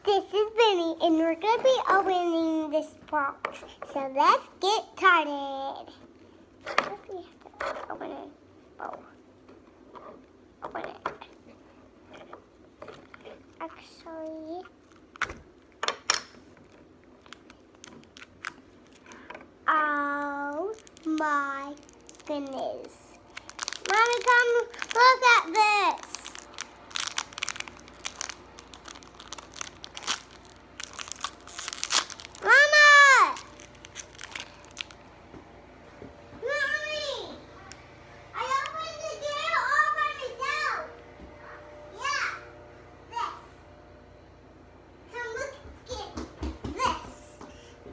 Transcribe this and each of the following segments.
This is Benny, and we're going to be opening this box. So let's get started. First we have to open it. Oh. Open it. Actually, oh my goodness. Mommy, come look at this. Mama! Mommy! I opened the door all by myself. Yeah, this. Come look at this.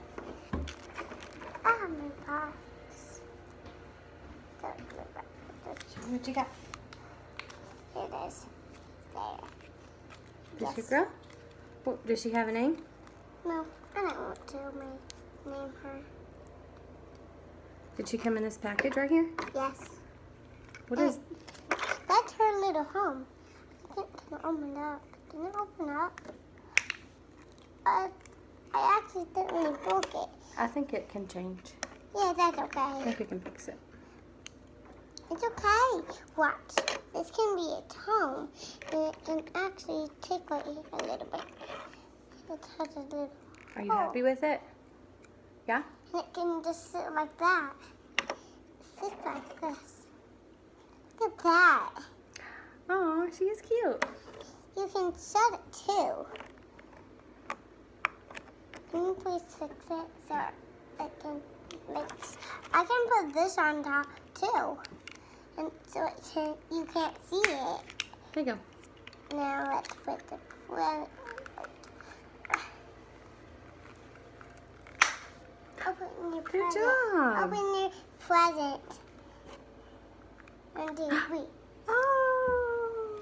Oh my gosh. What you got? Here it is. There. This your girl? Oh, does she have a name? No, I don't want to name her. Did she come in this package right here? Yes. What is? That's her little home. I think it can open up. Can it open up? I accidentally broke it. I think it can change. Yeah, that's I okay. think we can fix it. It's okay. Watch. This can be its home. And it can actually tickle it a little bit. It has a little Are you happy with it? Yeah? And it can just sit like that. Sit like this. Look at that. Oh, she is cute. You can shut it too. Can you please fix it so it can mix? I can put this on top too. And so you can't see it. There you go. Now let's put the Open your Good present. job. Open your present. 1, 2, 3. Oh.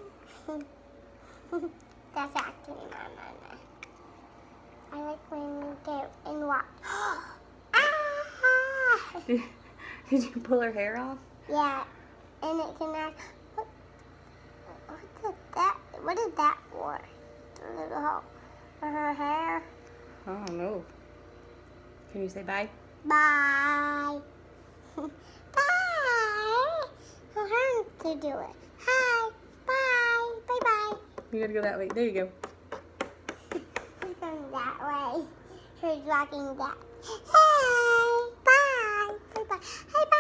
That's actually my mama. I like when you go and watch. Ah! Did you pull her hair off? Yeah, and it can act. What's that? What is that for? The little hole for her hair. I don't know. Can you say bye? Bye. Bye. Her turn to do it. Hi. Bye. Bye bye. You gotta go that way. There you go. She's going that way. She's walking that. Hey. Bye. Bye bye. Hey. Bye.